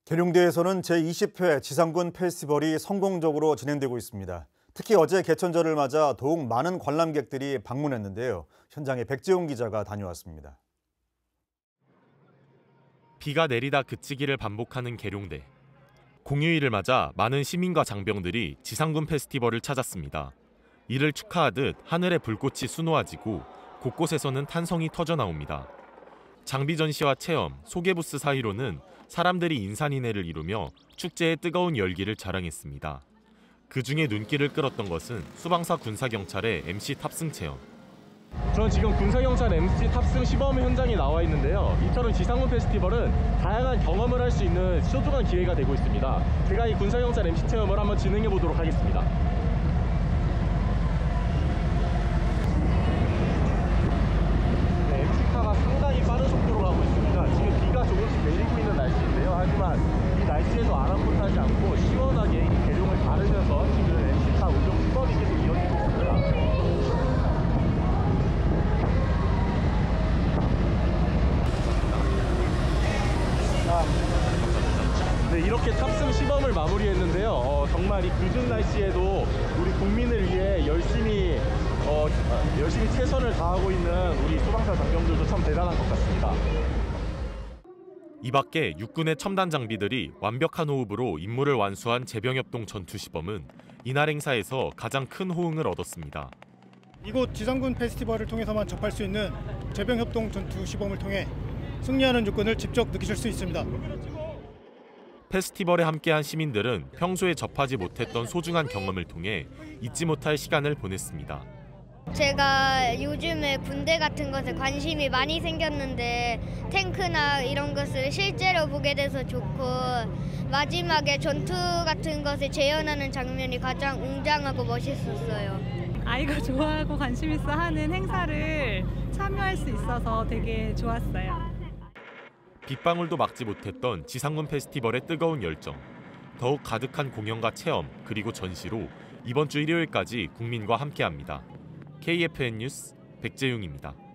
계룡대에서는 제20회 지상군 페스티벌이 성공적으로 진행되고 있습니다. 특히 어제 개천절을 맞아 더욱 많은 관람객들이 방문했는데요. 현장에 백재용 기자가 다녀왔습니다. 비가 내리다 그치기를 반복하는 계룡대. 공휴일을 맞아 많은 시민과 장병들이 지상군 페스티벌을 찾았습니다. 이를 축하하듯 하늘에 불꽃이 수놓아지고 곳곳에서는 탄성이 터져나옵니다. 장비 전시와 체험, 소개 부스 사이로는 사람들이 인산인해를 이루며 축제의 뜨거운 열기를 자랑했습니다. 그중에 눈길을 끌었던 것은 수방사 군사경찰의 MC 탑승 체험. 저는 지금 군사경찰 MC 탑승 시범 현장에 나와 있는데요. 이처럼 지상군 페스티벌은 다양한 경험을 할 수 있는 소중한 기회가 되고 있습니다. 제가 이 군사경찰 MC 체험을 한번 진행해 보도록 하겠습니다. MC카가 상당히 빠른 속도로 가고 있습니다. 지금 비가 조금씩 내리고 있는 날씨인데요. 하지만 이 날씨에도 아랑곳하지 않고 시원하게 이 계룡을 바르면서 지금 MC카 운영 시범이 계속 이어지고 있습니다. 네, 이렇게 탑승 시범을 마무리했는데요. 정말 이 궂은 날씨에도 우리 국민을 위해 열심히 최선을 다하고 있는 우리 소방사 장병들도 참 대단한 것 같습니다. 이 밖에 육군의 첨단 장비들이 완벽한 호흡으로 임무를 완수한 제병협동 전투 시범은 이날 행사에서 가장 큰 호응을 얻었습니다. 이곳 지상군 페스티벌을 통해서만 접할 수 있는 제병협동 전투 시범을 통해 승리하는 육군을 직접 느끼실 수 있습니다. 페스티벌에 함께한 시민들은 평소에 접하지 못했던 소중한 경험을 통해 잊지 못할 시간을 보냈습니다. 제가 요즘에 군대 같은 것에 관심이 많이 생겼는데 탱크나 이런 것을 실제로 보게 돼서 좋고 마지막에 전투 같은 것을 재현하는 장면이 가장 웅장하고 멋있었어요. 아이가 좋아하고 관심 있어 하는 행사를 참여할 수 있어서 되게 좋았어요. 빗방울도 막지 못했던 지상군 페스티벌의 뜨거운 열정. 더욱 가득한 공연과 체험 그리고 전시로 이번 주 일요일까지 국민과 함께합니다. KFN 뉴스 백재용입니다.